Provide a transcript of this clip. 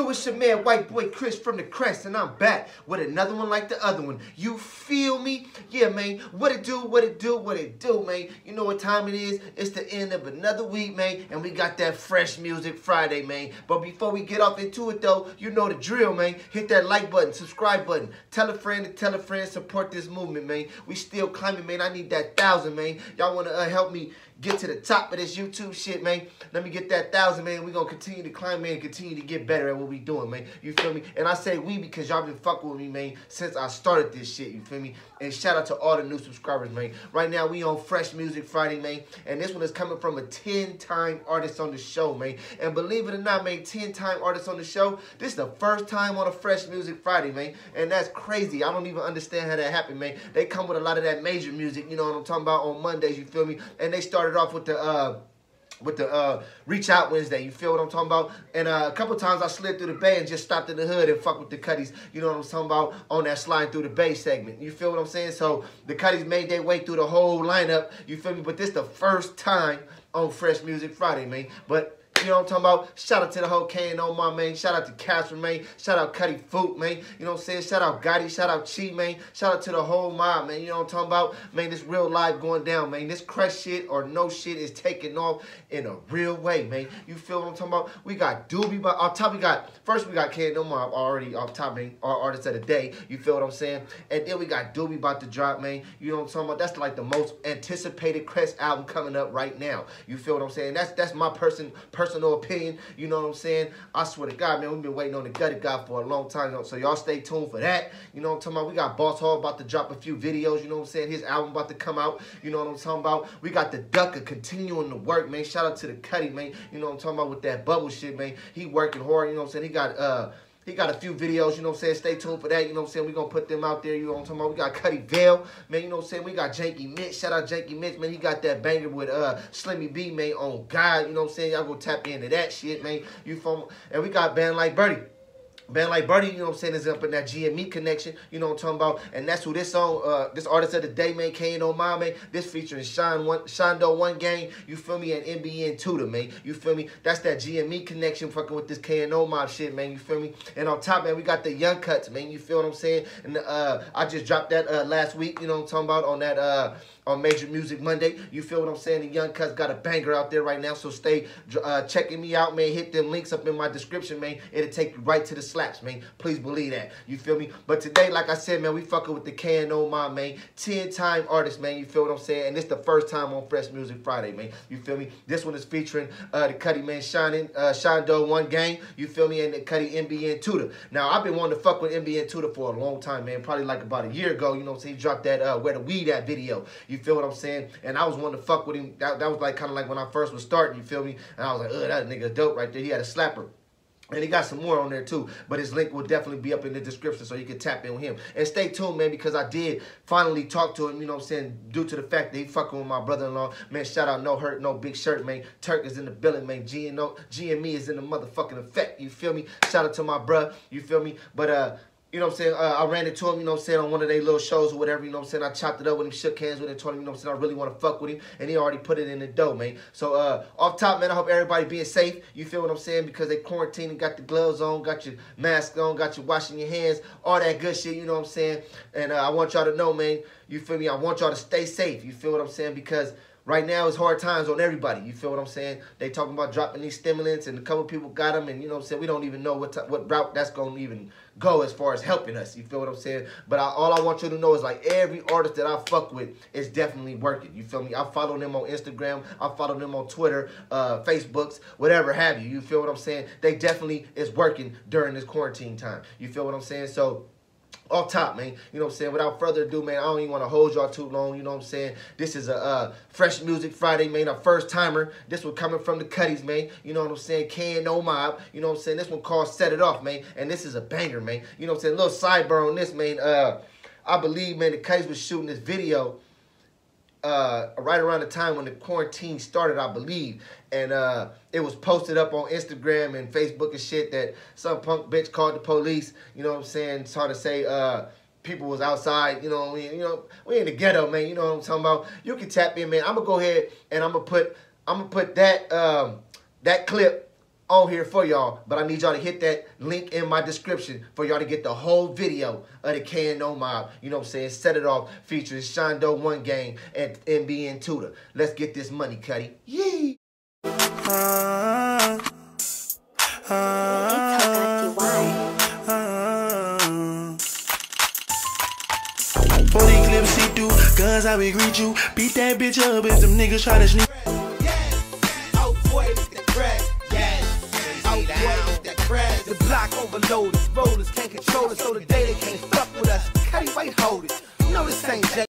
yo, it's your man, White Boy Chris from the Crest, and I'm back with another one like the other one. You feel me? Yeah, man. What it do, what it do, what it do, man. You know what time it is? It's the end of another week, man, and we got that Fresh Music Friday, man. But before we get off into it, though, you know the drill, man. Hit that like button, subscribe button. Tell a friend to tell a friend, support this movement, man. We still climbing, man. I need that 1,000, man. Y'all want to help me get to the top of this YouTube shit, man? Let me get that 1,000, man. We're going to continue to climb, man, and continue to get better at what we doing, man. You feel me? And I say we because y'all been fucking with me, man, since I started this shit, you feel me? And shout out to all the new subscribers, man. Right now, we on Fresh Music Friday, man. And this one is coming from a 10-time artist on the show, man. And believe it or not, man, 10-time artist on the show. This is the first time on a Fresh Music Friday, man. And that's crazy. I don't even understand how that happened, man. They come with a lot of that major music, you know what I'm talking about, on Mondays, you feel me? And they started off with the Reach Out Wednesday, you feel what I'm talking about? And a couple times I slid through the bay and just stopped in the hood and fuck with the Cuddies, you know what I'm talking about, on that sliding through the bay segment. You feel what I'm saying? So the Cuddies made their way through the whole lineup, you feel me? But this the first time on Fresh Music Friday, man. But you know what I'm talking about? Shout out to the whole K&O, my man. Shout out to Casper, man. Shout out Cuddy Foot, man. You know what I'm saying? Shout out Gotti. Shout out Chi, man. Shout out to the whole mob, man. You know what I'm talking about? Man, this real live going down, man. This crush shit or no shit is taking off in a real way, man. You feel what I'm talking about? We got Doobie, but off top we got K&O Mob already off top, man. Our artist of the day. You feel what I'm saying? And then we got Doobie about to drop, man. You know what I'm talking about? That's like the most anticipated Crest album coming up right now. You feel what I'm saying? That's my personal opinion. You know what I'm saying? I swear to God, man, we've been waiting on the Gutted God for a long time. So y'all stay tuned for that. You know what I'm talking about? We got Boss Hall about to drop a few videos. You know what I'm saying? His album about to come out. You know what I'm talking about? We got the Ducker continuing to work, man. Shout out to the Cuddy, man. You know what I'm talking about with that bubble shit, man. He working hard. You know what I'm saying? He got a few videos, you know what I'm saying? Stay tuned for that, you know what I'm saying? We're going to put them out there, you know what I'm talking about? We got Cuddy Vale, man, you know what I'm saying? We got Janky Mitch. Shout out Janky Mitch, man. He got that banger with Slimmy B, man, on God, you know what I'm saying? Y'all go tap into that shit, man. And we got Band Like Birdie. Band Like Birdie, you know what I'm saying, is up in that GME connection, you know what I'm talking about, and that's who this song, this artist of the day, man, K&O Mob, man, this featuring Shondo One Gang, you feel me, and NBN Tudor, man, you feel me, that's that GME connection fucking with this K&O Mob shit, man, you feel me, and on top, man, we got the Young Cuts, man, you feel what I'm saying, and I just dropped that last week, you know what I'm talking about, on that, on Major Music Monday. You feel what I'm saying? The Young Cuts got a banger out there right now, so stay checking me out, man. Hit them links up in my description, man. It'll take you right to the slaps, man. Please believe that. You feel me? But today, like I said, man, we fucking with the K&O Mob, man. 10-time artist, man. You feel what I'm saying? And this the first time on Fresh Music Friday, man. You feel me? This one is featuring the Cuddy, man, Shondo One Gang. You feel me? And the Cuddy NBN Tudor. Now, I've been wanting to fuck with NBN Tudor for a long time, man. Probably like about a year ago, you know what I'm saying? He dropped that Where the Weed At video. You feel what I'm saying? And I was wanting to fuck with him. That was like kind of like when I first was starting, you feel me? And I was like, that nigga dope right there. He had a slapper. And he got some more on there too. But his link will definitely be up in the description so you can tap in with him. And stay tuned, man, because I did finally talk to him, you know what I'm saying, due to the fact that he fucking with my brother-in-law. Man, shout out No Hurt, No Big Shirt, man. Turk is in the building, man. GME is in the motherfucking effect, you feel me? Shout out to my bruh, you feel me? But, you know what I'm saying, I ran into him, you know what I'm saying, on one of their little shows or whatever, you know what I'm saying, I chopped it up with him, shook hands with him, told him, you know what I'm saying, I really want to fuck with him, and he already put it in the dough, man. So, off top, man, I hope everybody being safe, you feel what I'm saying, because they quarantining, got the gloves on, got your mask on, got you washing your hands, all that good shit, you know what I'm saying, and I want y'all to know, man, you feel me, I want y'all to stay safe, you feel what I'm saying, because right now, it's hard times on everybody. You feel what I'm saying? They talking about dropping these stimulants, and a couple people got them, and you know what I'm saying? We don't even know what route that's going to even go as far as helping us. You feel what I'm saying? But all I want you to know is, like, every artist that I fuck with is definitely working. You feel me? I follow them on Instagram. I follow them on Twitter, Facebooks, whatever have you. You feel what I'm saying? They definitely is working during this quarantine time. You feel what I'm saying? So, off top, man, you know what I'm saying? Without further ado, man, I don't even want to hold y'all too long, you know what I'm saying? This is a Fresh Music Friday, man, a first timer. This one coming from the Cuddies, man, you know what I'm saying? K&O Mob, you know what I'm saying? This one called Set It Off, man, and this is a banger, man. You know what I'm saying? A little sidebar on this, man. I believe, man, the Cuddies was shooting this video right around the time when the quarantine started, I believe. And it was posted up on Instagram and Facebook and shit that some punk bitch called the police, you know what I'm saying, trying to say people was outside, you know, we in the ghetto, man, you know what I'm talking about. You can tap in, man. I'm gonna go ahead and I'm gonna put that that clip on here for y'all, but I need y'all to hit that link in my description for y'all to get the whole video of the KNO Mob. You know what I'm saying? Set It Off featuring Shondo One Gang and NBN Tutor. Let's get this money, Cuddy. Yee! For these clips see through, guns I will greet you. Beat that bitch up if them niggas try to sneak. Oh boy, with the crack. Oh boy, with the crack. The block overloaded. Rollers can't control it, so today they can't fuck with us. Cuddy, wait, hold it. You know this ain't J.